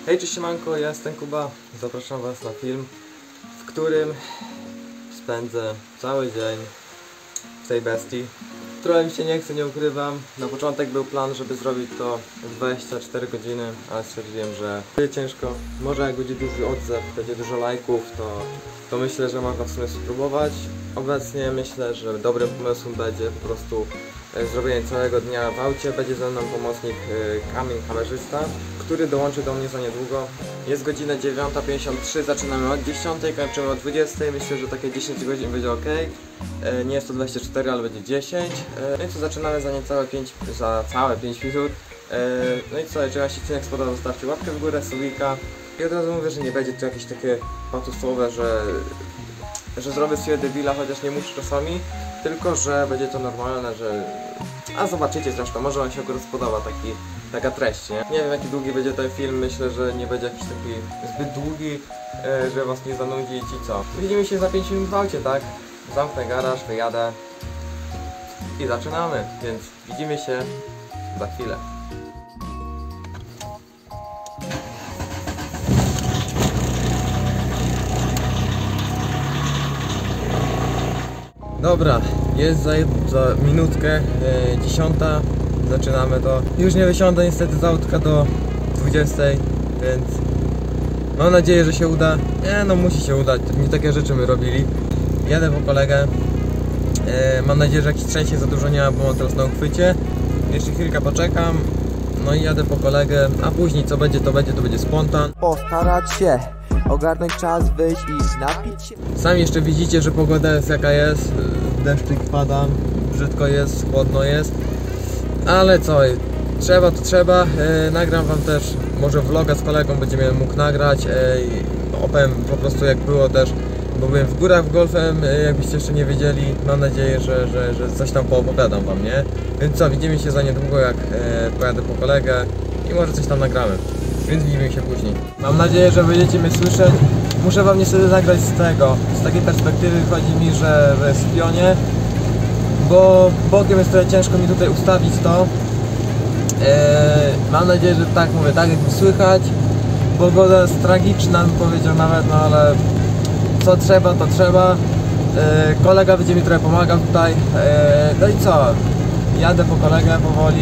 Hej, cześć, siemanko, ja jestem Kuba. Zapraszam was na film, w którym spędzę cały dzień w tej bestii. Trochę mi się nie chce, nie ukrywam. Na początek był plan, żeby zrobić to w 24 godziny, ale stwierdziłem, że będzie ciężko. Może jak będzie duży odzew, będzie dużo lajków, to myślę, że można w sumie spróbować. Obecnie myślę, że dobrym pomysłem będzie po prostu zrobienie całego dnia w aucie. Będzie ze mną pomocnik Kamil, kamerzysta, który dołączy do mnie za niedługo. Jest godzina 9:53, zaczynamy od 10, kończymy o 20. Myślę, że takie 10 godzin będzie ok. Nie jest to 24, ale będzie 10. No i co, zaczynamy za całe 5 minut. No i co, jeżeli wam się odcinek spodobał, zostawcie łapkę w górę, subika. I od razu mówię, że nie będzie to jakieś takie patusowe, że zrobię sobie debila, chociaż nie muszę czasami, tylko że będzie to normalne, że... A zobaczycie zresztą, może wam się akurat spodoba taka treść, nie? Nie wiem, jaki długi będzie ten film, myślę, że nie będzie jakiś taki zbyt długi, żeby was nie zanudzić i co. Widzimy się za 5 minut w aucie, tak? Zamknę garaż, wyjadę i zaczynamy, więc widzimy się za chwilę. Dobra, jest za minutkę 10, zaczynamy to. Już nie wysiądę niestety z autka do 20, więc mam nadzieję, że się uda. Nie no, musi się udać, nie takie rzeczy my robili. Jadę po kolegę, mam nadzieję, że jakiś trzęsie za dużo nie ma, bo mam teraz na uchwycie. Jeszcze chwilkę poczekam, no i jadę po kolegę, a później co będzie, to będzie spontan. Postarać się, ogarnąć czas, wyjść i napić się. Sami jeszcze widzicie, że pogoda jest jaka jest. Deszczyk pada, brzydko jest, chłodno jest. Ale co, trzeba to trzeba. Nagram wam też może vloga z kolegą, będziemy mógł nagrać. Opowiem po prostu jak było też, bo byłem w górach w golfem, jakbyście jeszcze nie wiedzieli. Mam nadzieję, że coś tam poopowiadam wam, nie? Więc co, widzimy się za niedługo, jak pojadę po kolegę i może coś tam nagramy. Więc widzimy się później. Mam nadzieję, że będziecie mnie słyszeć. Muszę wam niestety nagrać z takiej perspektywy wychodzi mi, że jest w pionie, bo bokiem jest trochę ciężko mi tutaj ustawić to. Mam nadzieję, że tak mówię, tak jak mi słychać. Pogoda jest tragiczna, bym powiedział nawet, no ale co trzeba, to trzeba. Kolega będzie mi trochę pomagał tutaj. No i co? Jadę po kolegę powoli.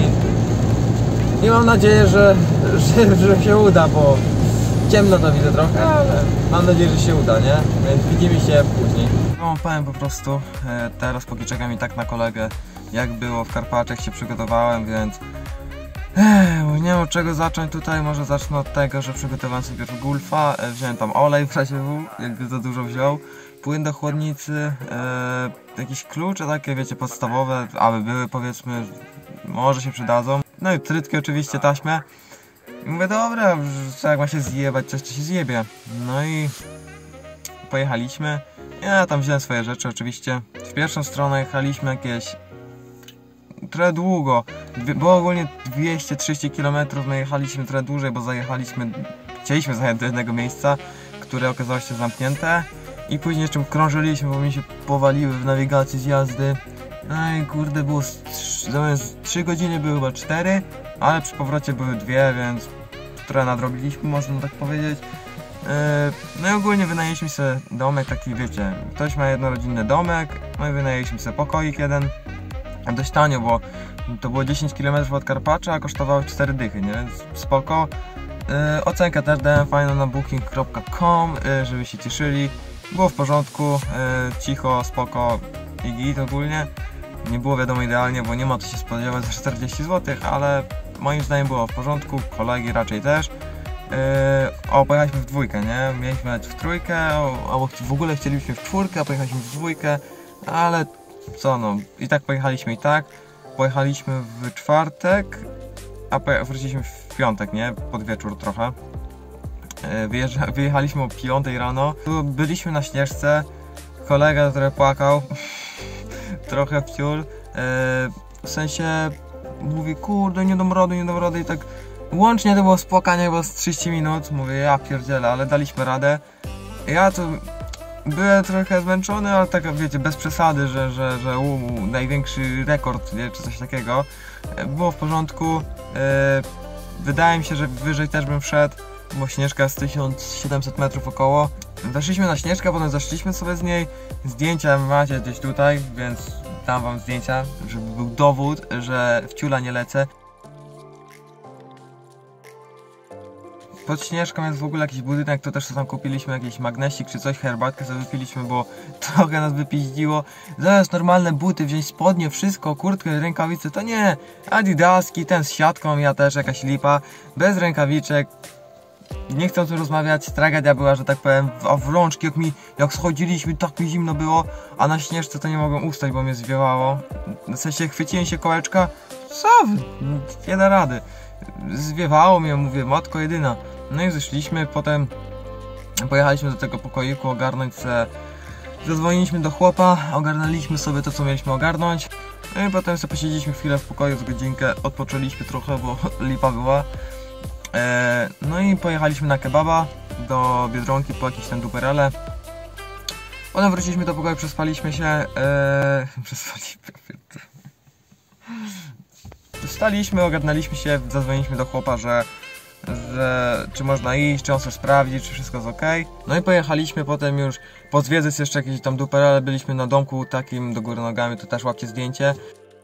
I mam nadzieję, że się uda, bo ciemno to widzę trochę, ale mam nadzieję, że się uda, nie? Więc widzimy się później. No powiem po prostu, teraz póki czekam i tak na kolegę, jak było w Karpaczu, się przygotowałem, więc nie wiem od czego zacząć tutaj, może zacznę od tego, że przygotowałem sobie Gulfa, wziąłem tam olej w razie W, jakby za dużo wziął, płyn do chłodnicy, jakieś klucze takie, wiecie, podstawowe, aby były, powiedzmy, może się przydadzą. No i trytki oczywiście, taśmę. I mówię, dobra, co jak ma się zjebać, coś to się zjebie. No i pojechaliśmy. Ja tam wziąłem swoje rzeczy oczywiście. W pierwszą stronę jechaliśmy jakieś trochę długo. Było ogólnie 230 km, my jechaliśmy trochę dłużej, bo chcieliśmy zajechać do jednego miejsca, które okazało się zamknięte. I później jeszcze krążyliśmy, bo mi się powaliły w nawigacji z jazdy. No i kurde, było zamiast 3 godziny były chyba 4, ale przy powrocie były 2, więc trochę nadrobiliśmy, można tak powiedzieć. No i ogólnie wynajęliśmy sobie domek taki, wiecie, ktoś ma jednorodzinny domek, no i wynajęliśmy sobie pokoik jeden. Dość tanio, bo to było 10 km od Karpacza, a kosztowało 4 dychy, nie? Więc spoko. Ocenkę też dałem fajną na booking.com, żeby się cieszyli. Było w porządku, cicho, spoko i git ogólnie. Nie było wiadomo idealnie, bo nie ma co się spodziewać za 40 zł, ale moim zdaniem było w porządku, kolegi raczej też. Pojechaliśmy w dwójkę, nie? Mieliśmy nawet w trójkę, albo w ogóle chcieliśmy w czwórkę, a pojechaliśmy w dwójkę, ale co no, i tak pojechaliśmy i tak. Pojechaliśmy w czwartek, a wróciliśmy w piątek, nie? Pod wieczór trochę. Wyjechaliśmy o 5 rano, byliśmy na Śnieżce, kolega trochę płakał, trochę wciul, w sensie mówi, kurde, nie dam rady i tak łącznie to było spłakanie chyba z 30 minut, mówię, ja pierdzielę, ale daliśmy radę. Ja to byłem trochę zmęczony, ale tak wiecie, bez przesady, że największy rekord, nie, czy coś takiego. Było w porządku, wydaje mi się, że wyżej też bym wszedł. bo Śnieżka jest 1700 metrów około. Weszliśmy na Śnieżkę, potem zeszliśmy sobie z niej. Zdjęcia macie gdzieś tutaj, więc dam wam zdjęcia, żeby był dowód, że w ciula nie lecę. Pod Śnieżką jest w ogóle jakiś budynek, to też tam kupiliśmy jakiś magnesik czy coś, herbatkę sobie wypiliśmy, bo trochę nas wypiździło. Zamiast normalne buty, wziąć spodnie, wszystko, kurtkę, rękawice, to nie. Adidaski, ten z siatką, ja też jakaś lipa, bez rękawiczek. Nie chcę o tym rozmawiać, tragedia była, że tak powiem, a w rączki jak schodziliśmy, tak mi zimno było, a na Śnieżce to nie mogłem ustać, bo mnie zwiewało. W sensie chwyciłem się kołeczka, co wy? Nie da rady. Zwiewało mnie, mówię, matko jedyna. No i zeszliśmy, potem pojechaliśmy do tego pokoiku ogarnąć se. Zadzwoniliśmy do chłopa, ogarnęliśmy sobie to, co mieliśmy ogarnąć. No i potem sobie posiedzieliśmy chwilę w pokoju z godzinkę, odpoczęliśmy trochę, bo lipa była. No i pojechaliśmy na kebaba do Biedronki po jakieś tam duperele. Potem wróciliśmy do pokoju, przespaliśmy się. Wstaliśmy, ogarnęliśmy się, zadzwoniliśmy do chłopa, że czy można iść, czy on sobie sprawdzi, czy wszystko jest ok. No i pojechaliśmy potem już pozwiedzać jeszcze jakieś tam duperele, byliśmy na domku takim do góry nogami, to też łapcie zdjęcie.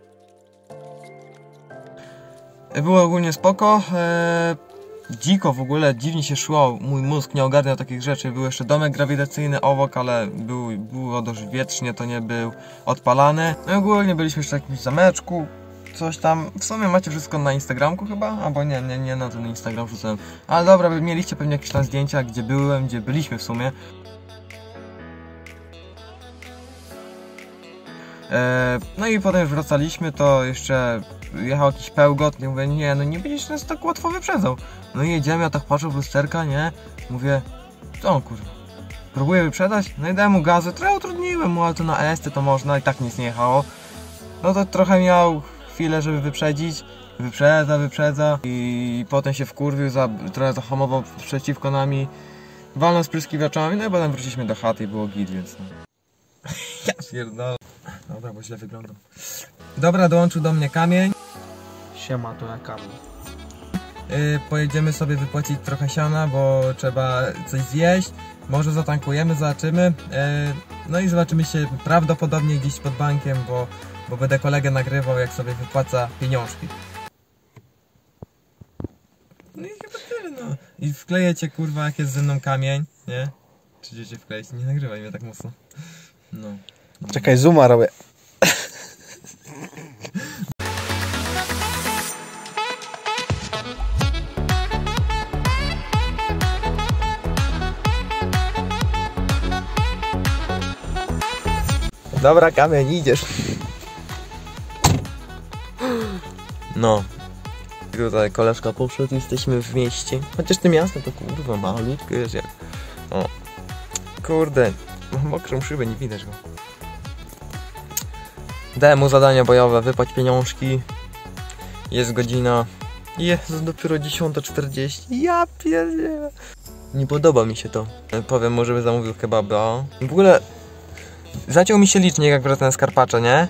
Było ogólnie spoko, dziko w ogóle, dziwnie się szło, mój mózg nie ogarniał takich rzeczy. Był jeszcze domek grawitacyjny obok, ale było dość wietrznie, to nie był odpalany. No i ogólnie byliśmy jeszcze w jakimś zameczku, coś tam. W sumie macie wszystko na Instagramku chyba? Albo nie na ten Instagram wrzucałem. Ale dobra, mieliście pewnie jakieś tam zdjęcia, gdzie byłem, gdzie byliśmy w sumie. No i potem już wracaliśmy, to jeszcze jechał jakiś pełgot, nie mówię, nie, no nie będziesz nas tak łatwo wyprzedzał. No i jedziemy, ja tak patrzę w lusterka, nie, mówię, co kurwa, próbuję wyprzedać, no i dałem mu gazy, trochę utrudniłem mu, ale to na ST to można i tak nic nie jechało. No to trochę miał chwilę, żeby wyprzedzić, wyprzedza i potem się wkurwił, trochę zahamował przeciwko nami, walnął spryskiwaczami, no i potem wróciliśmy do chaty i było git, więc no. Ja pierdolę. Dobra, bo źle wyglądam. Dobra, dołączył do mnie Kamień. Siema, to ja Kamień. Pojedziemy sobie wypłacić trochę siana, bo trzeba coś zjeść. Może zatankujemy, zobaczymy. No i zobaczymy się prawdopodobnie gdzieś pod bankiem, bo będę kolegę nagrywał, jak sobie wypłaca pieniążki. No i chyba tyle, no. I wklejecie, kurwa, jak jest ze mną Kamień, nie? Czy chcecie wkleić? Nie nagrywaj mnie tak mocno. No. Czekaj, zooma robię. Dobra, Kamień, idziesz. No. Tutaj koleżka poszedł, jesteśmy w mieście. Chociaż to miasto to kurwa malutkie jest jak... O. Kurde. Mam mokrą szybę, nie widać go. Dałem mu zadanie bojowe, wypłać pieniążki. Jest godzina. Jezu, dopiero 10:40. Ja pierdzielę. Nie podoba mi się to. Powiem mu, żeby zamówił kebaba. W ogóle zaciął mi się licznik, jak wracam z Karpacza, nie?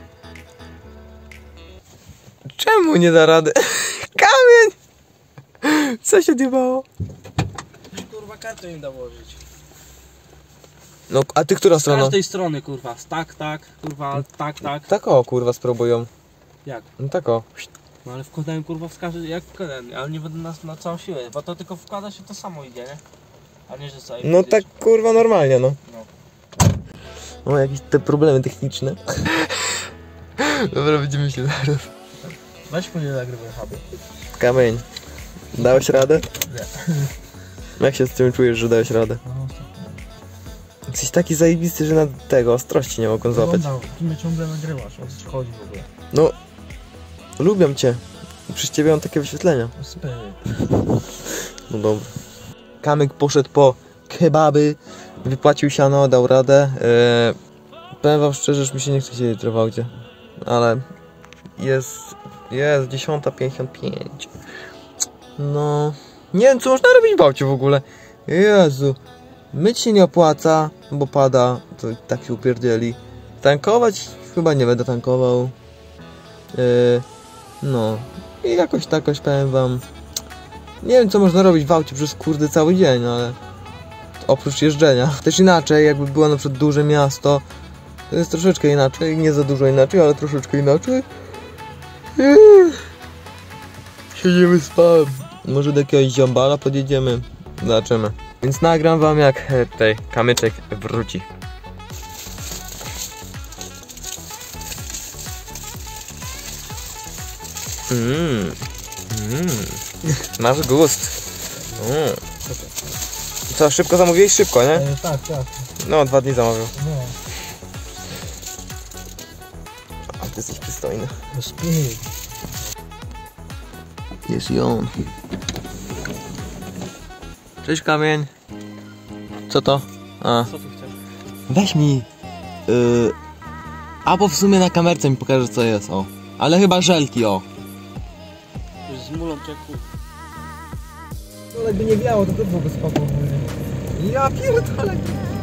Czemu nie da rady? Kamień! Co się odjebało? Kurwa, kartę im da włożyć. No, a ty która Z strona? każdej strony, kurwa. Tak, kurwa, tak. Tak o, kurwa, spróbują. Jak? No tak o. No ale wkładałem, kurwa, w każdy, jak wkładałem, ale nie będę na całą siłę, bo to tylko wkłada się, to samo idzie, nie? A nie, że co? No tak, kurwa, normalnie, no. No. O, jakieś te problemy techniczne. Dobra, widzimy się zaraz. Weź po nie nagrywaj, habie. Kamień, dałeś radę? Nie. Jak się z tym czujesz, że dałeś radę? Jesteś taki zajebisty, że na tego ostrości nie mogą złapać. Ty mnie ciągle nagrywasz, o co chodzi w ogóle? No, lubią cię. Przez ciebie mam takie wyświetlenia. No dobra. Kamyk poszedł po kebaby, wypłacił siano, dał radę. Powiem wam szczerze, że mi się nie chce siedzieć w aucie, ale jest 10:55. No, nie wiem, co można robić w aucie w ogóle. Jezu, myć się nie opłaca, bo pada, to tak się upierdzieli. Tankować chyba nie będę tankował. No i jakoś powiem wam, Nie wiem co można robić w aucie przez kurde cały dzień, ale oprócz jeżdżenia. Też inaczej, jakby było na przykład duże miasto, to jest troszeczkę inaczej, nie za dużo inaczej, ale troszeczkę inaczej. Siedzimy spałem. Może do jakiegoś ziombala podjedziemy, zobaczymy. Więc nagram wam jak tutaj kamyczek wróci. Masz gust. Co, szybko zamówiłeś? Szybko, nie? Tak. No, 2 dni zamówił. No. A ty jesteś przystojny. Śpi. Jest i on. Cześć Kamień. Co to? A. Co ty chcesz? Weź mi. Albo w sumie na kamerce mi pokażę co jest, o. Ale chyba żelki, o. Już z mulą czeku. No jakby nie wiało, to byłoby spoko. Ja pierdolę.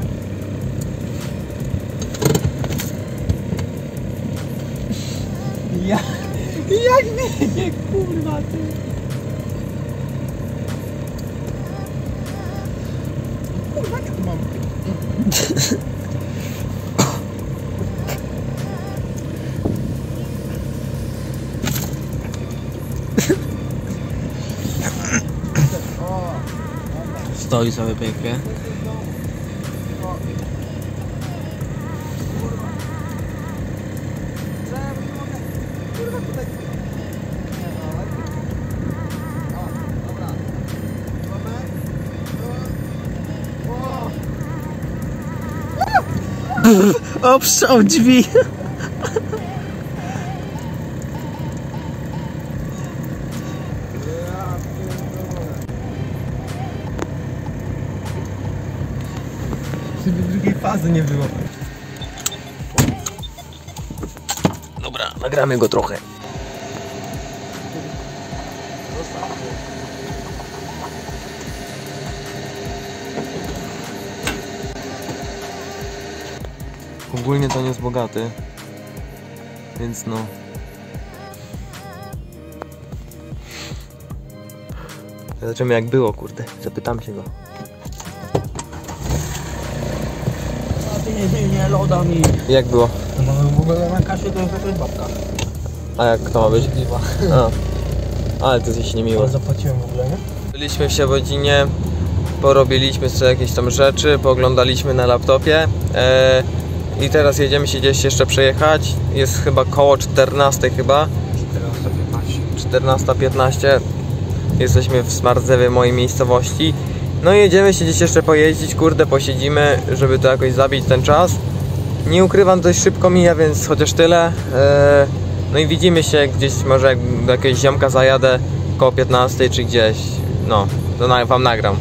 Jak wiecie, kurwa ty. Kurwa, jak to mam? Stoi sobie pięknie. Obstrzał drzwi. Żeby drugiej fazy nie było. Dobra, nagramy go trochę. Ogólnie to nie jest bogaty. Więc no. Zobaczymy jak było, kurde. Zapytam się go. Nie, loda mi. Jak było? No w ogóle na kasie to jest jakaś babka. A jak to ma być? A. Ale to jest niemiło. Ale zapłaciłem w ogóle, nie? Byliśmy w Świebodzinie, porobiliśmy sobie jakieś tam rzeczy, pooglądaliśmy na laptopie i teraz jedziemy się gdzieś jeszcze przejechać. Jest chyba koło 14 chyba. 14:15. Jesteśmy w Smardzewie, mojej miejscowości. No i jedziemy się gdzieś jeszcze pojeździć, kurde, posiedzimy, żeby to jakoś zabić ten czas. Nie ukrywam, dość szybko mija, więc chociaż tyle. No i widzimy się gdzieś, może jak do jakiegoś ziomka zajadę koło 15 czy gdzieś. No, to wam nagram.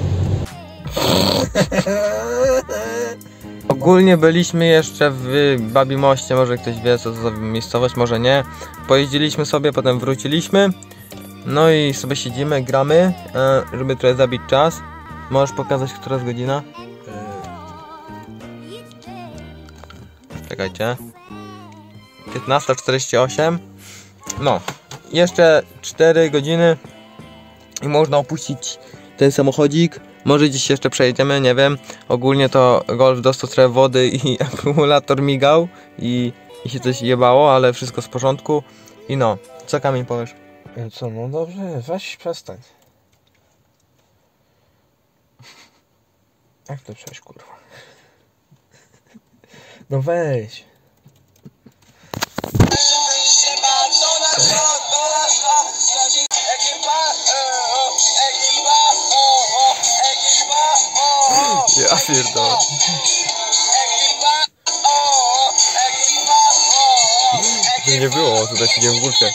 Ogólnie byliśmy jeszcze w Babimoście, może ktoś wie co to za miejscowość, może nie. Pojeździliśmy sobie, potem wróciliśmy. No i sobie siedzimy, gramy, żeby trochę zabić czas. Możesz pokazać, która jest godzina? Czekajcie. 15:48. No, jeszcze 4 godziny i można opuścić ten samochodzik. Może dziś jeszcze przejedziemy, nie wiem. Ogólnie to Golf dostał trochę wody i akumulator migał i się coś jebało, ale wszystko z porządku. I no, co Kamień powiesz? Co, no dobrze, weź przestań. Jak to przejść, kurwa? No weź. Ja pierdolę. Nie było, tutaj siedziałem w górce.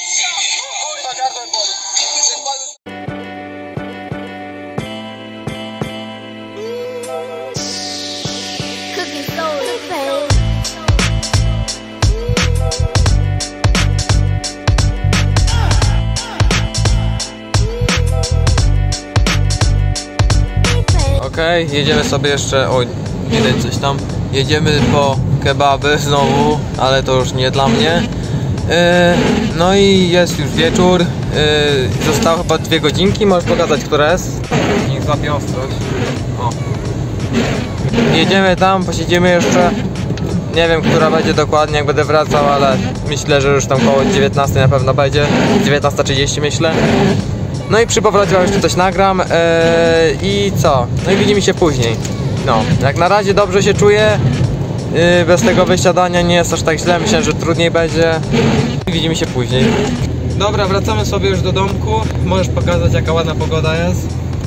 Okej, jedziemy sobie jeszcze, oj, widać coś tam. Jedziemy po kebaby znowu, ale to już nie dla mnie. No i jest już wieczór. Zostało chyba 2 godzinki, możesz pokazać, która jest? Niech złapie ostrość. O. Jedziemy tam, posiedzimy jeszcze. Nie wiem, która będzie dokładnie, jak będę wracał, ale myślę, że już tam koło 19 na pewno będzie. 19:30 myślę. No i przy powrocie wam jeszcze coś nagram. I co? No i widzimy się później. No, jak na razie dobrze się czuję. Bez tego wysiadania nie jest aż tak źle, myślę, że trudniej będzie. Widzimy się później. Dobra, wracamy sobie już do domku. Możesz pokazać, jaka ładna pogoda jest.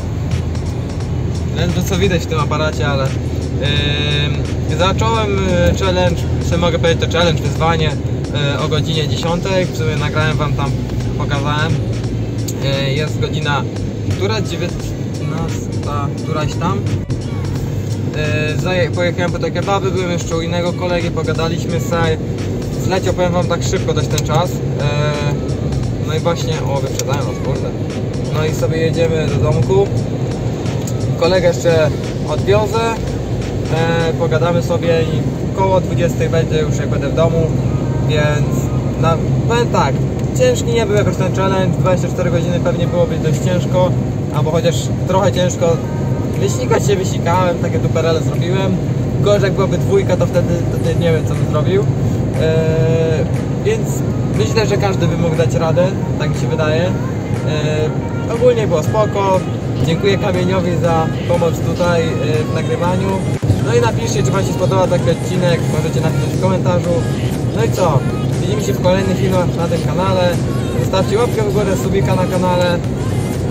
Ledwo co widać w tym aparacie, ale zacząłem challenge, czy mogę powiedzieć to challenge, wyzwanie o godzinie 10. W sumie nagrałem wam tam, pokazałem. Jest godzina, która? 19, któraś tam. Pojechałem po te kebaby, byłem jeszcze u innego kolegi, pogadaliśmy sobie. Zleciał, powiem wam, tak szybko dość ten czas. No i właśnie, wyprzedają nas, kurde. No i sobie jedziemy do domku. Kolegę jeszcze odwiozę. Pogadamy sobie i koło 20 będzie już, jak będę w domu. Więc powiem tak, ciężki nie był jakoś ten challenge. 24 godziny pewnie byłoby dość ciężko, albo chociaż trochę ciężko. Wysikać się wysikałem, takie duperele zrobiłem. Gorzej jak byłaby 2, to wtedy nie wiem, co bym zrobił. Więc myślę, że każdy by mógł dać radę, tak mi się wydaje. Ogólnie było spoko. Dziękuję Kamieniowi za pomoc tutaj w nagrywaniu. No i napiszcie, czy wam się spodobał taki odcinek, możecie napisać w komentarzu. No i co? Widzimy się w kolejnych filmach na tym kanale. Zostawcie łapkę w górę, subika na kanale.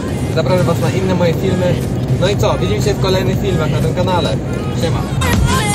Zapraszam was na inne moje filmy. No i co? Widzimy się w kolejnych filmach na tym kanale. Siema.